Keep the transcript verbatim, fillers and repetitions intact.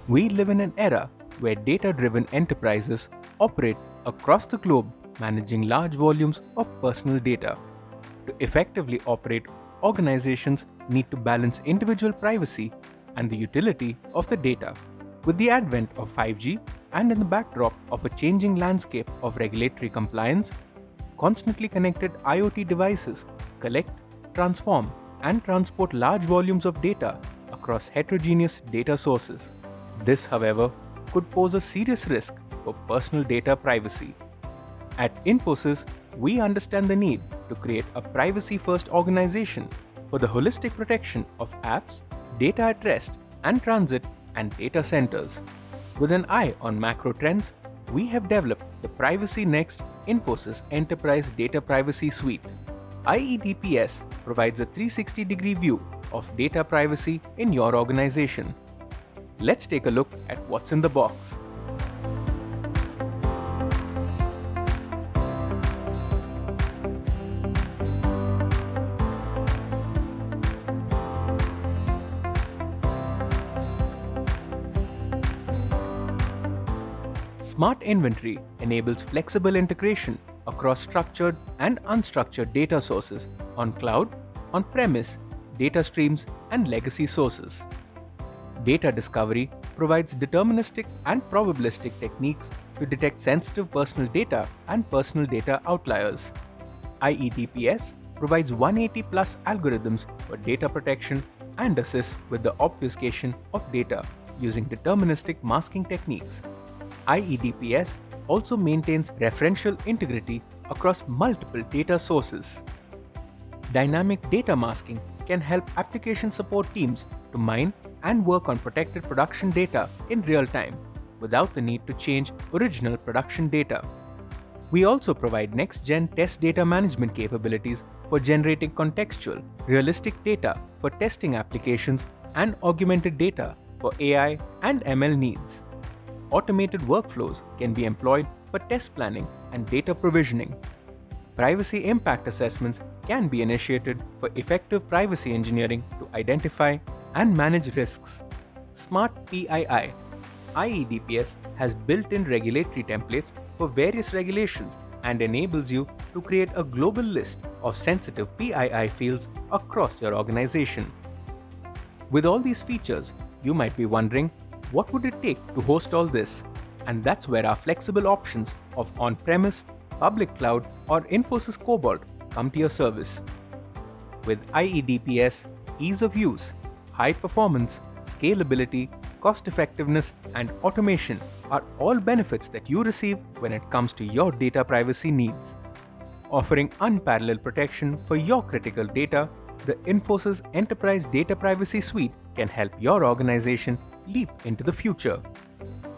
We live in an era where data-driven enterprises operate across the globe, managing large volumes of personal data. To effectively operate, organizations need to balance individual privacy and the utility of the data. With the advent of five G and in the backdrop of a changing landscape of regulatory compliance, constantly connected IoT devices collect, transform, and transport large volumes of data across heterogeneous data sources. This, however, could pose a serious risk for personal data privacy. At Infosys, we understand the need to create a privacy-first organization for the holistic protection of apps, data at rest and transit, and data centers. With an eye on macro trends, we have developed the Privacy Next Infosys Enterprise Data Privacy Suite. I E D P S provides a three sixty degree view of data privacy in your organization. Let's take a look at what's in the box. Smart Inventory enables flexible integration across structured and unstructured data sources on cloud, on-premise, data streams, and legacy sources. Data Discovery provides deterministic and probabilistic techniques to detect sensitive personal data and personal data outliers. I E D P S provides one hundred eighty plus algorithms for data protection and assists with the obfuscation of data using deterministic masking techniques. I E D P S also maintains referential integrity across multiple data sources. Dynamic data masking can help application support teams to mine and work on protected production data in real time without the need to change original production data. We also provide next-gen test data management capabilities for generating contextual, realistic data for testing applications and augmented data for A I and M L needs. Automated workflows can be employed for test planning and data provisioning. Privacy impact assessments can be initiated for effective privacy engineering to identify and manage risks. Smart P I I I E D P S has built-in regulatory templates for various regulations and enables you to create a global list of sensitive P I I fields across your organization. With all these features, you might be wondering, what would it take to host all this? And that's where our flexible options of on-premise, public cloud, or Infosys Cobalt come to your service. With I E D P S, ease of use, high performance, scalability, cost effectiveness, and automation are all benefits that you receive when it comes to your data privacy needs. Offering unparalleled protection for your critical data, the Infosys Enterprise Data Privacy Suite can help your organization leap into the future.